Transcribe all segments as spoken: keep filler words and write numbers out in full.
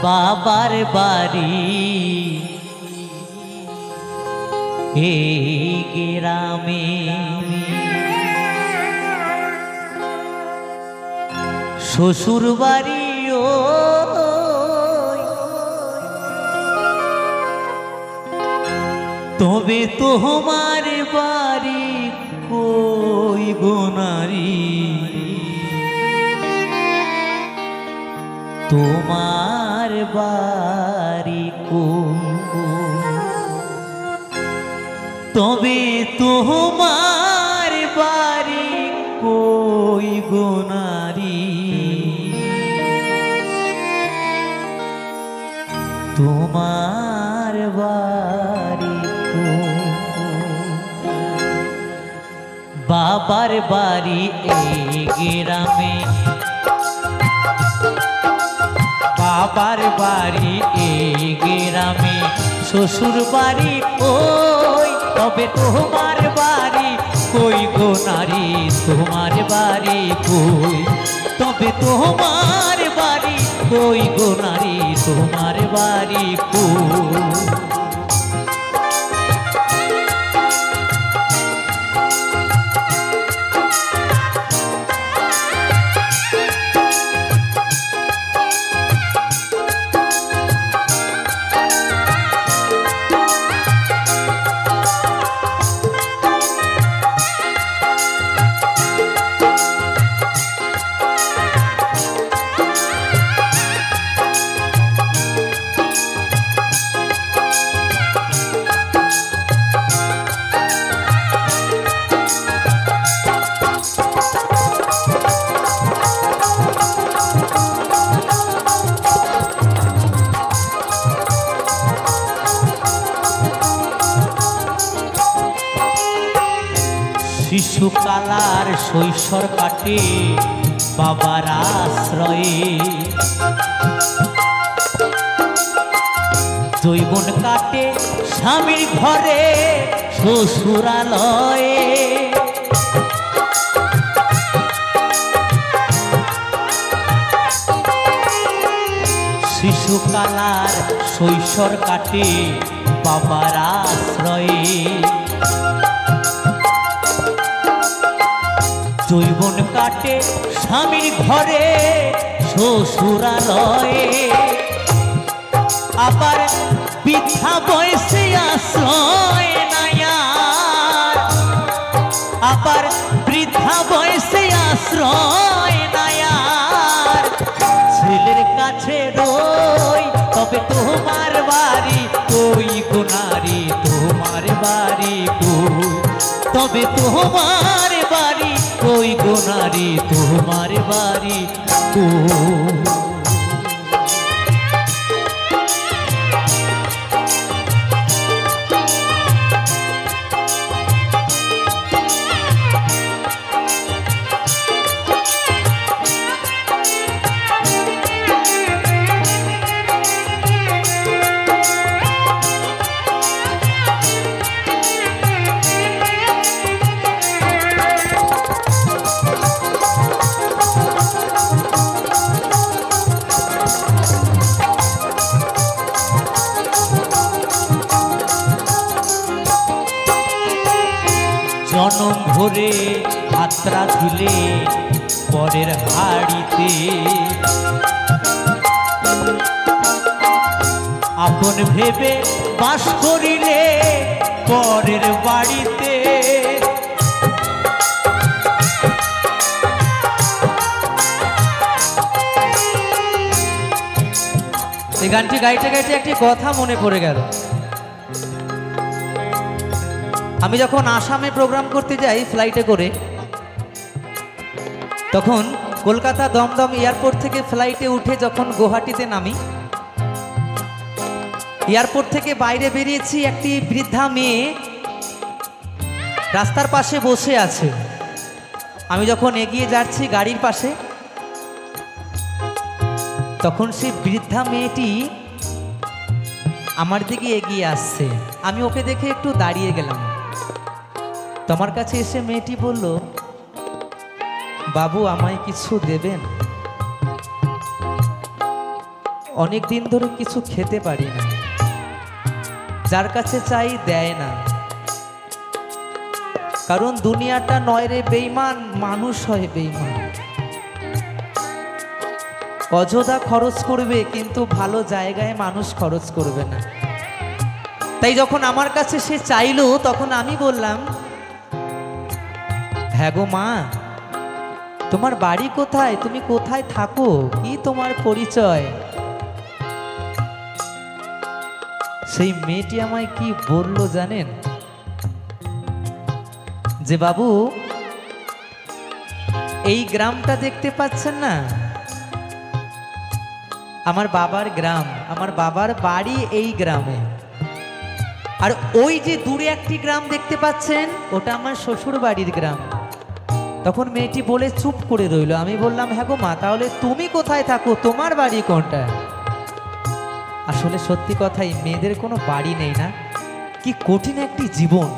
বাবার বাড়ি এই গ্রামে, শ্বশুর বাড়ি ও তবে তোমার বাড়ি কই গো নারী, তোমার বাড়ি কই, তবে তোমার বাড়ি কই গো নারী, তোমার বাড়ি বাবার বাড়ি এই গ্রামে, বাবার বাড়ি এই গ্রামে, শ্বশুর বাড়ি ওই তবে তোমার বাড়ি কই গো নারী, তোমার বাড়ি কই, তবে তোমার বাড়ি কই গো নারী, তোমার বাড়ি কই। শিশুকালার শৈশব কাটে বাবার আশ্রয়ে, যৌবন কাটে স্বামীর ঘরে শ্বশুরালয়ে, শিশুকালার শৈশব কাটে বাবার আশ্রয়ে, যৌবন কাটে স্বামীর ঘরে শ্বশুরালয়ে, আবার বৃদ্ধা বয়সে আশ্রয় নায়ার, আবার বৃদ্ধা বয়সে আশ্রয় নায়ার, ছেলের কাছে রই তবে তোমার বাড়ি কই গো নারী, তোমার বাড়ি কই, তবে তোমার বাড়ি কই গো নারী, তোমার বাড়ি কই। জনম ভরে যাত্রা দিলে পরের হাড়িতে, আপন ভেবে বাস করিলে পরের বাড়িতে, এই গানটি গাইতে গাইতে একটি কথা মনে পড়ে গেল। আমি যখন আসামে প্রোগ্রাম করতে যাই ফ্লাইটে করে, তখন কলকাতা দমদম এয়ারপোর্ট থেকে ফ্লাইটে উঠে যখন গুয়াহাটিতে নামি, এয়ারপোর্ট থেকে বাইরে বেরিয়েছি, একটি বৃদ্ধা মেয়ে রাস্তার পাশে বসে আছে। আমি যখন এগিয়ে যাচ্ছি গাড়ির পাশে, তখন সেই বৃদ্ধা মেয়েটি আমার দিকে এগিয়ে আসছে। আমি ওকে দেখে একটু দাঁড়িয়ে গেলাম। তোমার কাছে এসে মেয়েটি বলল, বাবু আমায় কিছু দেবেন? অনেক দিন ধরে কিছু খেতে পারি না, যার কাছে চাই দেয় না। কারণ দুনিয়াটা নয় রে বেঈমান, মানুষ হয় বেঈমান। অযথা খরচ করবে কিন্তু ভালো জায়গায় মানুষ খরচ করবে না। তাই যখন আমার কাছে সে চাইলো তখন আমি বললাম, হ্যাঁ গো মা, তোমার বাড়ি কোথায়, তুমি কোথায় থাকো, কি তোমার পরিচয়? সেই মেয়েটি আমায় কি বলল জানেন? যে বাবু, এই গ্রামটা দেখতে পাচ্ছেন না, আমার বাবার গ্রাম, আমার বাবার বাড়ি এই গ্রামে। আর ওই যে দূরে একটি গ্রাম দেখতে পাচ্ছেন, ওটা আমার শ্বশুর বাড়ির গ্রাম। তখন মেয়েটি বলে চুপ করে রইল। আমি বললাম, হ্যাঁ গো মা, তাহলে তুমি কোথায় থাকো, তোমার বাড়ি কোনটা? আসলে সত্যি কথাই, মেয়েদের কোনো বাড়ি নেই না, কি কঠিন একটি জীবন।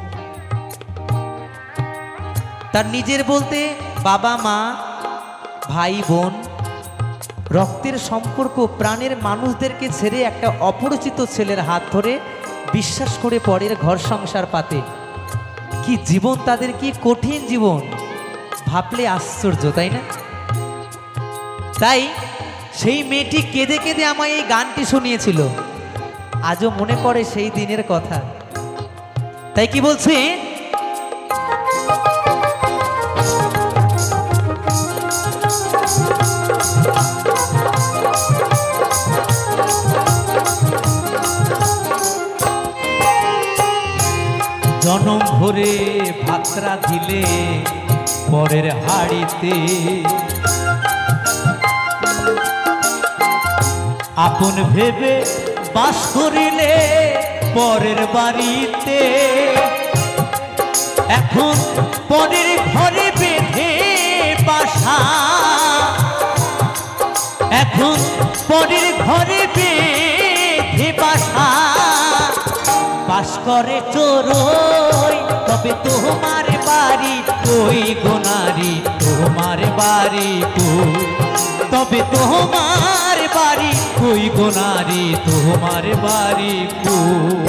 তার নিজের বলতে বাবা মা, ভাই বোন, রক্তের সম্পর্ক, প্রাণের মানুষদেরকে ছেড়ে একটা অপরিচিত ছেলের হাত ধরে বিশ্বাস করে পরের ঘর সংসার পাতে, কি জীবন তাদের, কি কঠিন জীবন, ভাবলে আশ্চর্য, তাই না? তাই সেই মেয়েটি কেঁদে কেঁদে আমায় এই গানটি শুনিয়েছিল। আজও মনে পড়ে সেই দিনের কথা। তাই কি বলছে, জনম ভরে ভাত্রা দিলে পরের হাড়িতে, আপন ভেবে বাস করিলে পরের বাড়িতে, এখন পরের ঘরে বেঁধে বাসা, এখন পরের ঘরে বেঁধে বাসা, বাস করে চোরই, তবে তোমার বাড়ি কই গো নারী, তোমার বাড়ি কই, তবে তোমার বাড়ি কই গো নারী, তোমার বাড়ি কই।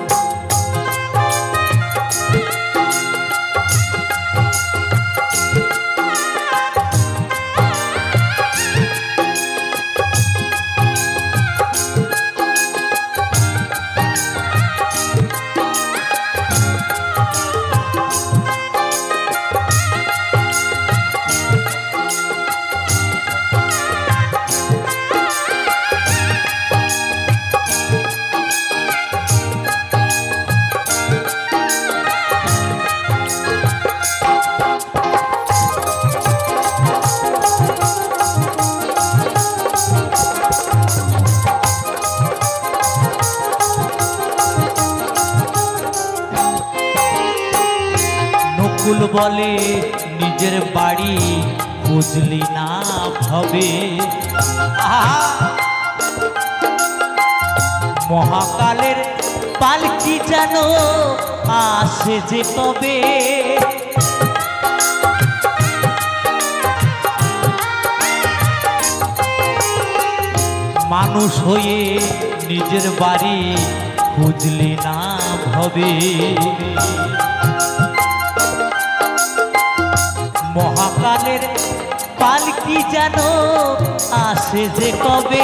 নকুল বলে নিজের বাড়ি বুঝলি না ভবে, মহাকালের পালকি যেন আসে যে কবে, মানুষ হয়ে নিজের বাড়ি বুঝলি না ভবে, মহাকালের পালকি যেন আসে যে কবে,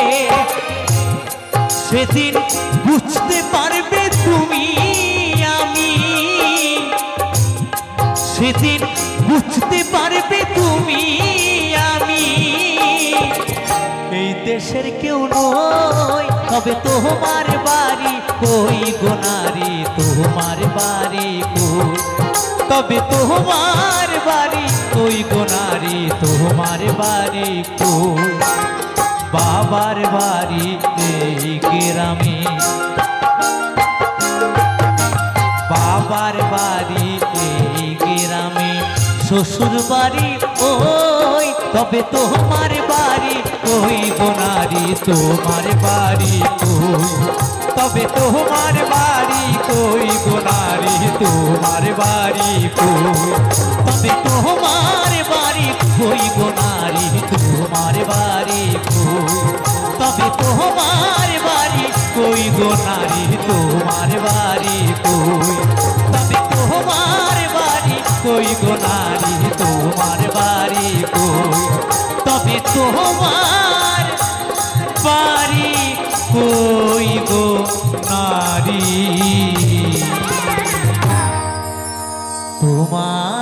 সেদিন বুঝতে পারবে তুমি আমি, সেদিন বুঝতে পারবে তুমি আমি, এই দেশের কেউ নই, তবে তোমার বাড়ি কই গো নারী, তোমার বাড়ি কই, তবে তোমার বাড়ি কই গো নারী, তোমার বাড়ি কই। বাবার বাড়ি এই গ্রামে, বাবার বাড়ি এই গ্রামে, শ্বশুর বাড়ি ওই, তবে তোমার বাড়ি কই গো নারী, তোমার বাড়ি কই, তবে তোমার বাড়ি কই গো নারী, তোমার বাড়ি কই, তবে তোমার বাড়ি কই গো নারী, তোমার বাড়ি কই, তবে তোমার বাড়ি কই গো নারী তোমার বাড়ি কই তবে তোমার বাড়ি কই গো নারী তোমার বাড়ি কই তবে তোমার বাড়ি কই গো নারী তোমার